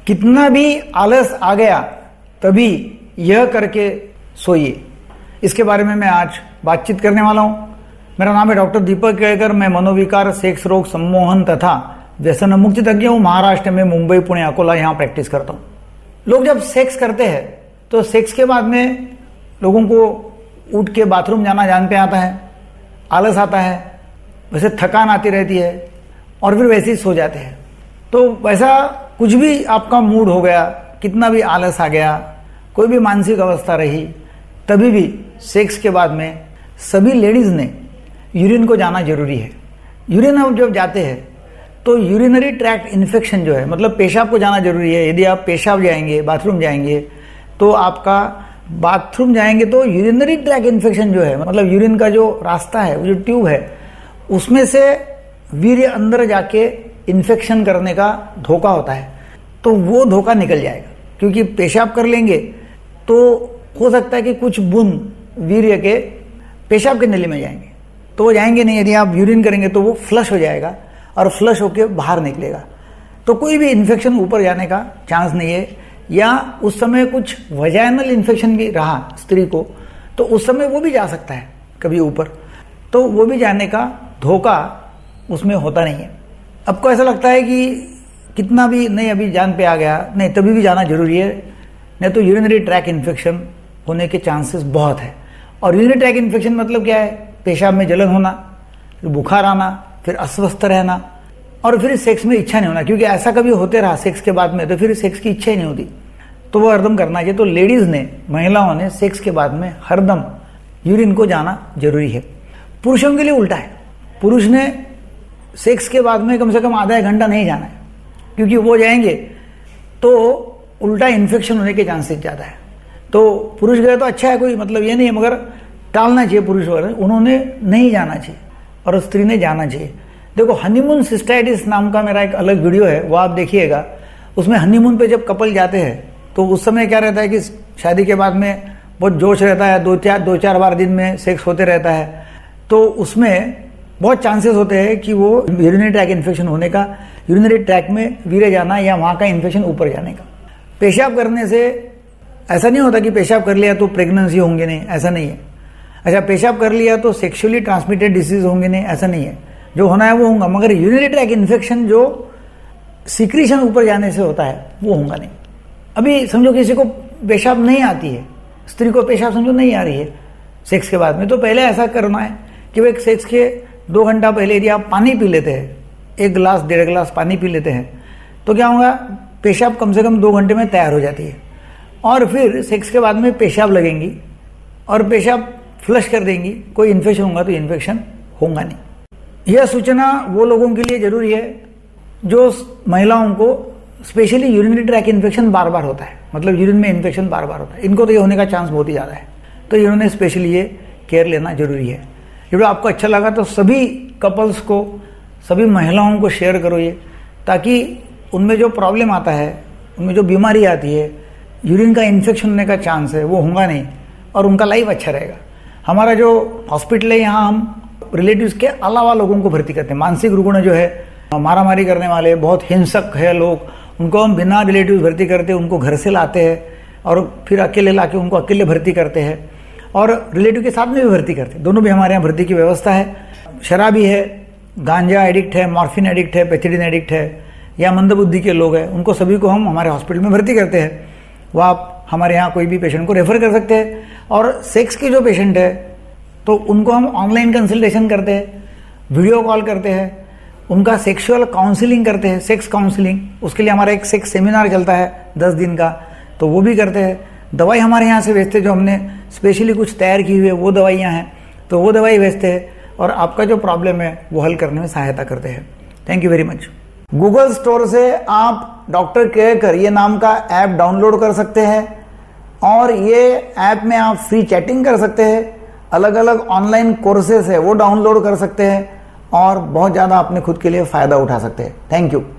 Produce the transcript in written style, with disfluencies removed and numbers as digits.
कितना भी आलस आ गया तभी यह करके सोइए। इसके बारे में मैं आज बातचीत करने वाला हूं। मेरा नाम है डॉक्टर दीपक केळकर। मैं मनोविकार, सेक्स रोग, सम्मोहन तथा व्यसन मुक्ति तज्ञ हूं। महाराष्ट्र में मुंबई, पुणे, अकोला यहां प्रैक्टिस करता हूं। लोग जब सेक्स करते हैं तो सेक्स के बाद में लोगों को उठ के बाथरूम जाना जान पे आता है, आलस आता है, वैसे थकान आती रहती है और फिर वैसे ही सो जाते हैं। तो वैसा कुछ भी आपका मूड हो गया, कितना भी आलस आ गया, कोई भी मानसिक अवस्था रही, तभी भी सेक्स के बाद में सभी लेडीज ने यूरिन को जाना जरूरी है। यूरिन आप जब जाते हैं तो यूरिनरी ट्रैक्ट इन्फेक्शन जो है, मतलब पेशाब को जाना जरूरी है। यदि आप पेशाब जाएंगे, बाथरूम जाएंगे, तो आपका बाथरूम जाएंगे तो यूरिनरी ट्रैक्ट इन्फेक्शन जो है, मतलब यूरिन का जो रास्ता है, वो जो ट्यूब है, उसमें से वीर्य अंदर जाके इन्फेक्शन करने का धोखा होता है। तो वो धोखा निकल जाएगा, क्योंकि पेशाब कर लेंगे तो हो सकता है कि कुछ बूंद वीर्य के पेशाब के नली में जाएंगे, तो वो जाएंगे नहीं। यदि आप यूरिन करेंगे तो वो फ्लश हो जाएगा और फ्लश होके बाहर निकलेगा, तो कोई भी इन्फेक्शन ऊपर जाने का चांस नहीं है। या उस समय कुछ वजाइनल इन्फेक्शन भी रहा स्त्री को, तो उस समय वो भी जा सकता है कभी ऊपर, तो वो भी जाने का धोखा उसमें होता नहीं है। आपको ऐसा लगता है कि कितना भी नहीं अभी जान पे आ गया, नहीं तभी भी जाना जरूरी है, नहीं तो यूरिनरी ट्रैक इन्फेक्शन होने के चांसेस बहुत है। और यूरिनरी ट्रैक इन्फेक्शन मतलब क्या है? पेशाब में जलन होना, फिर बुखार आना, फिर अस्वस्थ रहना और फिर सेक्स में इच्छा नहीं होना। क्योंकि ऐसा कभी होते रहा सेक्स के बाद में तो फिर सेक्स की इच्छा ही नहीं होती, तो वो हरदम करना चाहिए। तो लेडीज ने, महिलाओं ने सेक्स के बाद में हरदम यूरिन को जाना जरूरी है। पुरुषों के लिए उल्टा है, पुरुष ने सेक्स के बाद में कम से कम आधा एक घंटा नहीं जाना है, क्योंकि वो जाएंगे तो उल्टा इन्फेक्शन होने के चांसेस ज़्यादा है। तो पुरुष गए तो अच्छा है, कोई मतलब ये नहीं है, मगर टालना चाहिए पुरुष वगैरह, उन्होंने नहीं जाना चाहिए और स्त्री ने जाना चाहिए। देखो, हनीमून सिस्टाइटिस नाम का मेरा एक अलग वीडियो है, वो आप देखिएगा। उसमें हनीमून पे जब कपल जाते हैं तो उस समय क्या रहता है कि शादी के बाद में बहुत जोश रहता है, दो चार बार दिन में सेक्स होते रहता है, तो उसमें बहुत चांसेस होते हैं कि वो यूरिनरी ट्रैक इन्फेक्शन होने का, यूरिनरी ट्रैक में वीर्य जाना या वहाँ का इन्फेक्शन ऊपर जाने का। पेशाब करने से ऐसा नहीं होता कि पेशाब कर लिया तो प्रेगनेंसी होंगे, नहीं, ऐसा नहीं है। अच्छा, पेशाब कर लिया तो सेक्सुअली ट्रांसमिटेड डिसीज होंगे, नहीं, ऐसा नहीं है। जो होना है वो होगा, मगर यूरिनरी ट्रैक इन्फेक्शन जो सिक्रीशन ऊपर जाने से होता है वो होगा नहीं। अभी समझो किसी को पेशाब नहीं आती है, स्त्री को पेशाब समझो नहीं आ रही है सेक्स के बाद में, तो पहले ऐसा करना है कि वो सेक्स के 2 घंटा पहले यदि आप पानी पी लेते हैं, 1 गिलास 1.5 गिलास पानी पी लेते हैं, तो क्या होगा, पेशाब कम से कम 2 घंटे में तैयार हो जाती है। और फिर सेक्स के बाद में पेशाब लगेंगी और पेशाब फ्लश कर देंगी, कोई इन्फेक्शन होगा तो इन्फेक्शन होगा नहीं। यह सूचना वो लोगों के लिए जरूरी है जो महिलाओं को स्पेशली यूरिनरी ट्रैक इन्फेक्शन बार बार होता है, मतलब यूरिन में इन्फेक्शन बार बार होता है, इनको तो ये होने का चांस बहुत ही ज़्यादा है, तो इन्होंने स्पेशली ये केयर लेना जरूरी है। वीडियो आपको अच्छा लगा तो सभी कपल्स को, सभी महिलाओं को शेयर करो ये, ताकि उनमें जो प्रॉब्लम आता है, उनमें जो बीमारी आती है, यूरिन का इन्फेक्शन होने का चांस है, वो होगा नहीं और उनका लाइफ अच्छा रहेगा। हमारा जो हॉस्पिटल है, यहाँ हम रिलेटिव्स के अलावा लोगों को भर्ती करते हैं। मानसिक रुग्ण जो है, मारामारी करने वाले, बहुत हिंसक है लोग, उनको हम बिना रिलेटिव्स भर्ती करते, उनको घर से लाते हैं और फिर अकेले लाके उनको अकेले भर्ती करते हैं और रिलेटिव के साथ में भी भर्ती करते हैं। दोनों भी हमारे यहाँ भर्ती की व्यवस्था है। शराबी है, गांजा एडिक्ट है, मॉर्फिन एडिक्ट है, पेथिडिन एडिक्ट है, या मंदबुद्धि के लोग हैं, उनको सभी को हम हमारे हॉस्पिटल में भर्ती करते हैं। वो आप हमारे यहाँ कोई भी पेशेंट को रेफर कर सकते हैं। और सेक्स के जो पेशेंट है तो उनको हम ऑनलाइन कंसल्टेशन करते हैं, वीडियो कॉल करते हैं, उनका सेक्सुअल काउंसलिंग करते हैं, सेक्स काउंसलिंग। उसके लिए हमारा एक सेक्स सेमिनार चलता है 10 दिन का, तो वो भी करते हैं। दवाई हमारे यहाँ से भेजते हैं, जो हमने स्पेशली कुछ तैयार की हुई है वो दवाइयाँ हैं, तो वो दवाई भेजते हैं और आपका जो प्रॉब्लम है वो हल करने में सहायता करते हैं। Thank you very much. Google store से आप डॉक्टर केळकर ये नाम का ऐप डाउनलोड कर सकते हैं और ये ऐप में आप फ्री चैटिंग कर सकते हैं, अलग अलग ऑनलाइन कोर्सेस है वो डाउनलोड कर सकते हैं और बहुत ज़्यादा अपने खुद के लिए फ़ायदा उठा सकते हैं। Thank you.